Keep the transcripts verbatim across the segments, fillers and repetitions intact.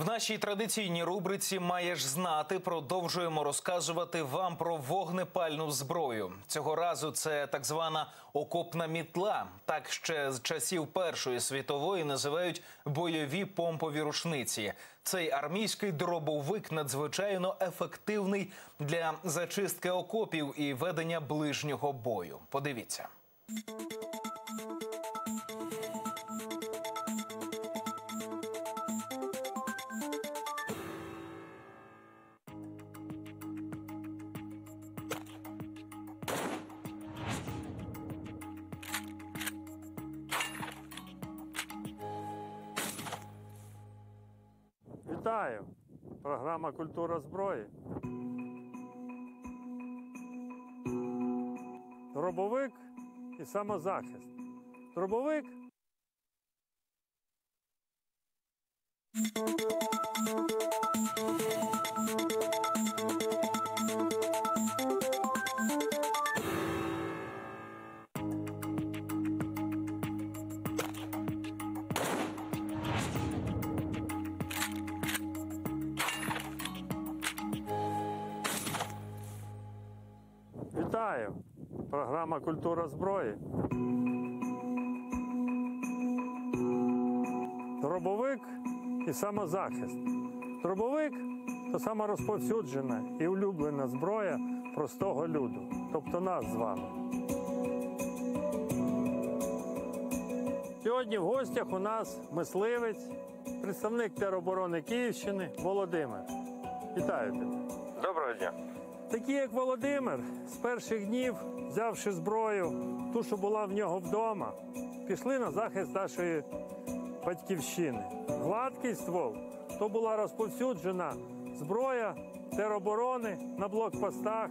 В нашій традиційній рубриці «Маєш знати» продовжуємо розказувати вам про вогнепальну зброю. Цього разу це так звана окопна мітла. Так ще з часів Першої світової називають бойові помпові рушниці. Цей армійський дробовик надзвичайно ефективний для зачистки окопів і ведення ближнього бою. Подивіться. Вітаю! Програма «Культура зброї». Дробовик і самозахист. Дробовик Вітаю! Програма «Культура зброї». Дробовик і самозахист. Дробовик – це саморозповсюджена і улюблена зброя простого люду, тобто нас з вами. Сьогодні в гостях у нас мисливець, представник тероборони Київщини Володимир. Вітаю тебе! Доброго дня! Такі, як Володимир, з перших днів, взявши зброю, ту, що була в нього вдома, пішли на захист нашої батьківщини. Гладкий ствол – то була розповсюджена зброя тероборони на блокпостах.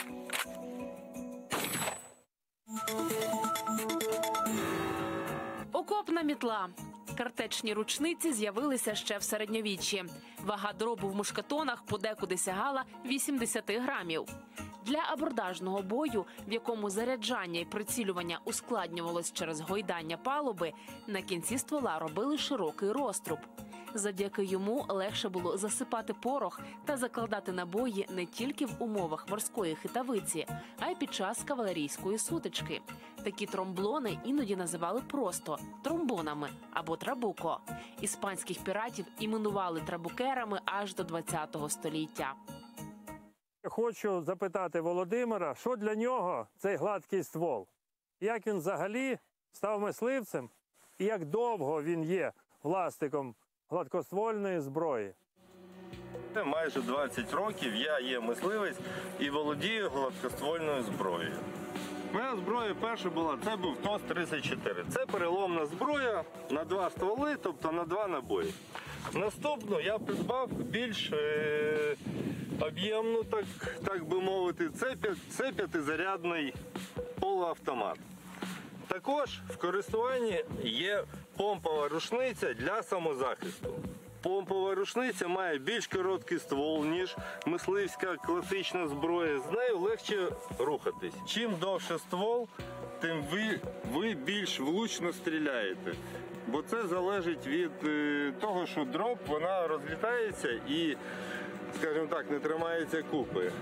Окопна мітла. Картечні рушниці з'явилися ще в середньовіччі. Вага дробу в мушкетонах подекуди сягала вісімдесят грамів. Для абордажного бою, в якому заряджання і прицілювання ускладнювалось через гойдання палуби, на кінці ствола робили широкий розтруб. Завдяки йому легше було засипати порох та закладати набої не тільки в умовах морської хитавиці, а й під час кавалерійської сутички. Такі тромблони іноді називали просто тромбонами або трабуко. Іспанських піратів іменували трабукерами аж до ХХ століття. Хочу запитати Володимира, що для нього цей гладкий ствол? Як він взагалі став мисливцем і як довго він є власником гладкоствольної зброї? Майже двадцять років я є мисливець і володію гладкоствольною зброєю. Моя зброя перша була, це був ТОС тридцять чотири. Це переломна зброя на два стволи, тобто на два набої. Наступну я придбав більш е, об'ємну, так, так би мовити, це, це п'ятизарядний полуавтомат. Також в користуванні є помпова рушниця для самозахисту. Помпова рушниця має більш короткий ствол, ніж мисливська класична зброя. З нею легше рухатись. Чим довше ствол, тим ви, ви більш влучно стріляєте. Бо це залежить від е, того, що дроб, вона розлітається і, скажімо так, не тримається купи.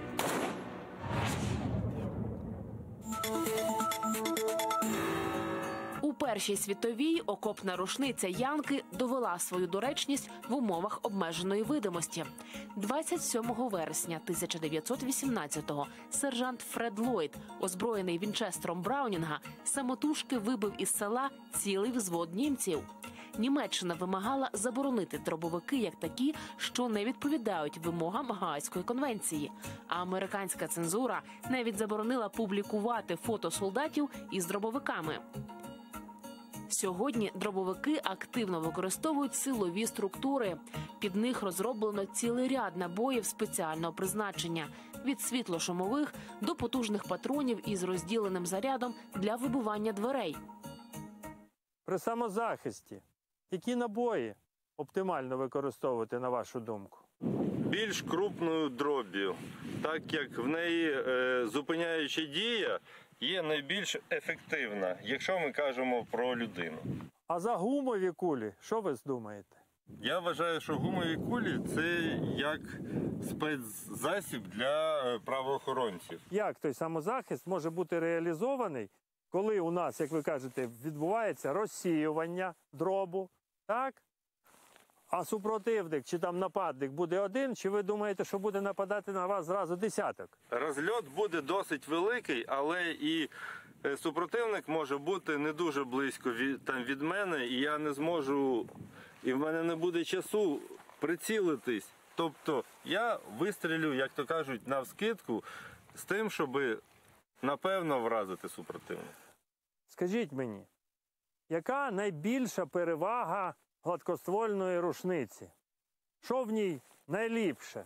У Першій світовій окопна рушниця Янки довела свою доречність в умовах обмеженої видимості. двадцять сьомого вересня тисяча дев'ятсот вісімнадцятого сержант Фред Ллойд, озброєний вінчестером Браунінга, самотужки вибив із села цілий взвод німців. Німеччина вимагала заборонити дробовики як такі, що не відповідають вимогам Гаазької конвенції. А американська цензура навіть заборонила публікувати фото солдатів із дробовиками. Сьогодні дробовики активно використовують силові структури. Під них розроблено цілий ряд набоїв спеціального призначення – від світлошумових до потужних патронів із розділеним зарядом для вибивання дверей. При самозахисті які набої оптимально використовувати, на вашу думку? Більш крупною дроб'ю, так як в неї е, зупиняюча дія є найбільш ефективна, якщо ми кажемо про людину. А за гумові кулі, що ви думаєте? Я вважаю, що гумові кулі – це як спецзасіб для е, правоохоронців. Як той самозахист може бути реалізований, коли у нас, як ви кажете, відбувається розсіювання дробу, так? А супротивник чи там нападник буде один, чи ви думаєте, що буде нападати на вас зразу десяток? Розльот буде досить великий, але і е, супротивник може бути не дуже близько від, там, від мене, і я не зможу, і в мене не буде часу прицілитись. Тобто я вистрілю, як то кажуть, навскидку з тим, щоб напевно вразити супротивника. Скажіть мені, яка найбільша перевага гладкоствольної рушниці? Що в ній найліпше?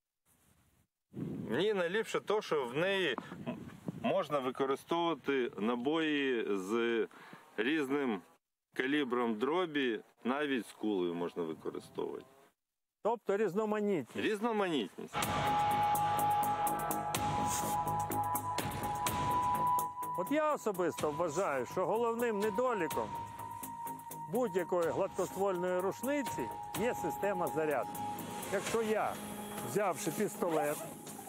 Мені найліпше те, що в неї можна використовувати набої з різним калібром дробі, навіть з кулею можна використовувати. Тобто різноманітність. Різноманітність. От я особисто вважаю, що головним недоліком будь-якої гладкоствольної рушниці є система зарядки. Якщо я, взявши пістолет,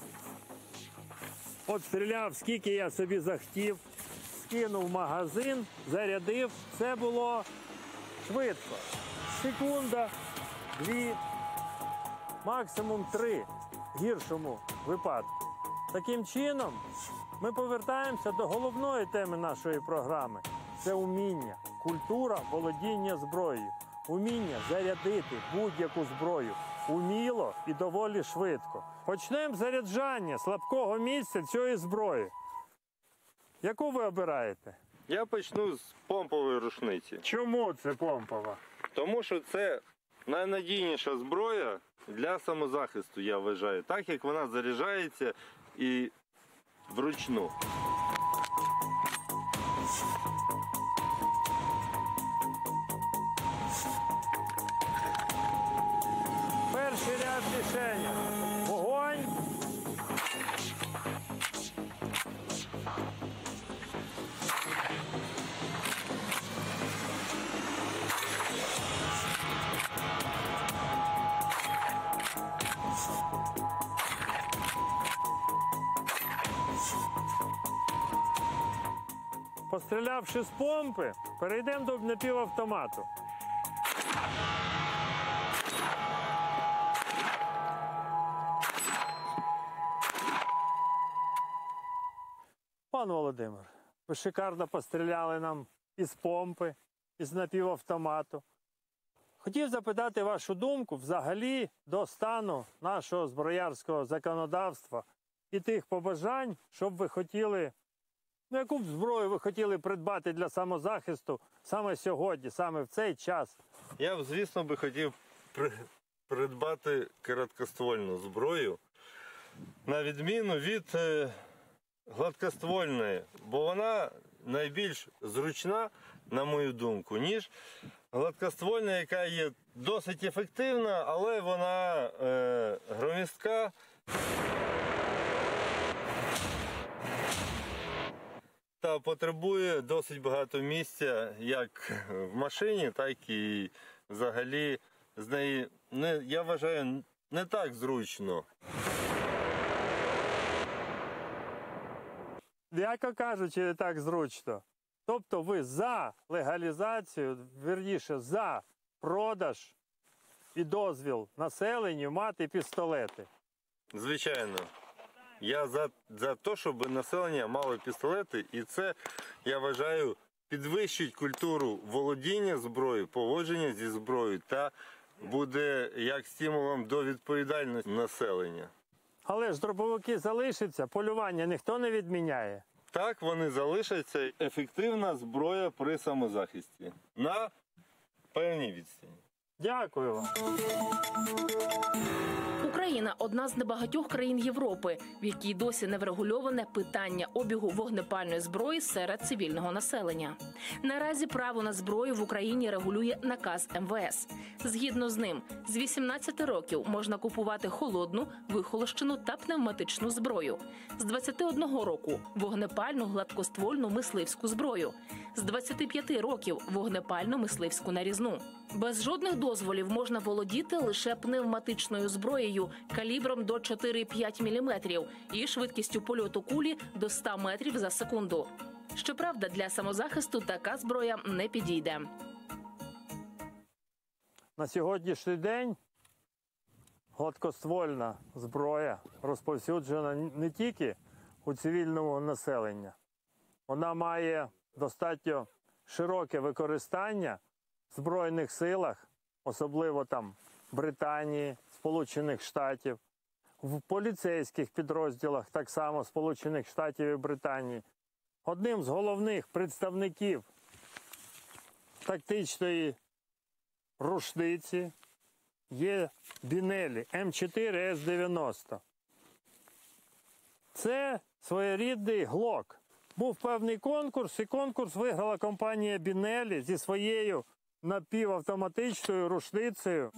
от стріляв, скільки я собі захотів, скинув магазин, зарядив, це було швидко. Секунда, дві, максимум три в гіршому випадку. Таким чином, ми повертаємося до головної теми нашої програми. Це уміння, культура володіння зброєю, уміння зарядити будь-яку зброю уміло і доволі швидко. Почнемо з заряджання слабкого місця цієї зброї. Яку ви обираєте? Я почну з помпової рушниці. Чому це помпова? Тому що це найнадійніша зброя для самозахисту, я вважаю. Так як вона заряджається і вручну. Перший ряд рішення. Вогонь. Пострілявши з помпи, перейдемо до напівавтомату. Пан Володимир, ви шикарно постріляли нам із помпи, із напівавтомату. Хотів запитати вашу думку взагалі до стану нашого зброярського законодавства і тих побажань, що б ви хотіли, ну, яку б зброю ви хотіли придбати для самозахисту саме сьогодні, саме в цей час. Я б, звісно, би хотів при- придбати короткоствольну зброю, на відміну від е, гладкоствольної, бо вона найбільш зручна, на мою думку, ніж гладкоствольна, яка є досить ефективна, але вона е, громістка. Та потребує досить багато місця як в машині, так і взагалі з неї, не, я вважаю, не так зручно. М'яко кажучи, не так зручно. Тобто ви за легалізацію, вірніше, за продаж і дозвіл населенню мати пістолети. Звичайно. Я за, за те, щоб населення мало пістолети, і це, я вважаю, підвищить культуру володіння зброєю, поводження зі зброєю та буде як стимулом до відповідальності населення. Але ж дробовики залишаться, полювання ніхто не відміняє. Так вони залишаться. Ефективна зброя при самозахисті на певній відстані. Дякую вам. Україна Україна – одна з небагатьох країн Європи, в якій досі не врегульоване питання обігу вогнепальної зброї серед цивільного населення. Наразі право на зброю в Україні регулює наказ ем ве ес. Згідно з ним, з вісімнадцяти років можна купувати холодну, вихолощену та пневматичну зброю. З двадцяти одного року – вогнепальну, гладкоствольну, мисливську зброю. З двадцяти п'яти років – вогнепальну, мисливську нарізну. Без жодних дозволів можна володіти лише пневматичною зброєю калібром до чотири-п'ять міліметрів і швидкістю польоту кулі до ста метрів за секунду. Щоправда, для самозахисту така зброя не підійде. На сьогоднішній день гладкоствольна зброя розповсюджена не тільки у цивільному населенні. Вона має достатньо широке використання в Збройних силах, особливо там Британії, Сполучених Штатів, в поліцейських підрозділах, так само Сполучених Штатів і Британії. Одним з головних представників тактичної рушниці є Бінеллі ем чотири ес дев'яносто. Це своєрідний глок. Був певний конкурс, і конкурс виграла компанія Бінеллі зі своєю напівавтоматичною рушницею.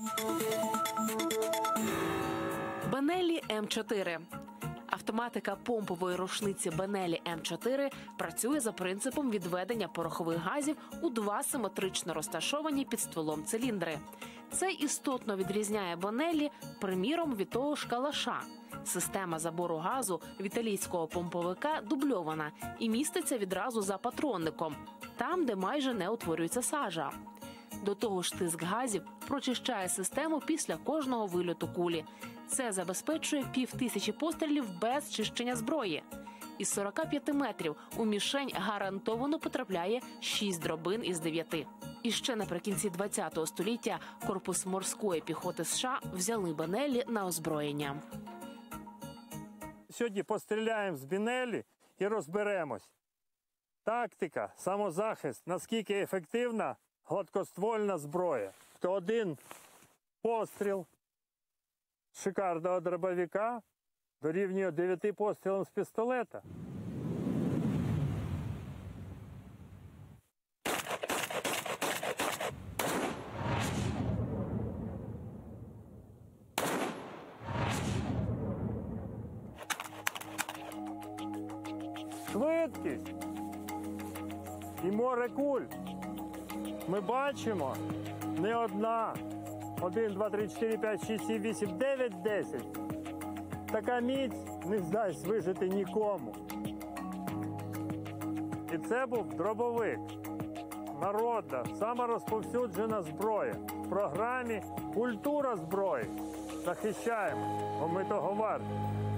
Бенеллі ем чотири. Автоматика помпової рушниці Бенеллі ем чотири працює за принципом відведення порохових газів у два симетрично розташовані під стволом циліндри. Це істотно відрізняє Бенеллі, приміром, від того ж калаша. Система забору газу в італійського помповика дубльована і міститься відразу за патронником, там, де майже не утворюється сажа. До того ж, тиск газів прочищає систему після кожного вильоту кулі. Це забезпечує півтисячі пострілів без чищення зброї. Із сорока п'яти метрів у мішень гарантовано потрапляє шість дробин із дев'яти. І ще наприкінці ХХ століття корпус морської піхоти США взяли Бенеллі на озброєння. Сьогодні постріляємо з Бінеллі і розберемось. Тактика, самозахист, наскільки ефективна гладкоствольна зброя. То один постріл шикарного дробовика дорівнює дев'яти пострілам з пістолета. Швидкість і море куль. Ми бачимо не одна. Один, два, три, чотири, п'ять, шість, сім, вісім, дев'ять, десять. Така міць не дасть вижити нікому. І це був дробовик. Народна, сама розповсюджена зброя. В програмі «Культура зброї». Захищаємо, бо ми того варті.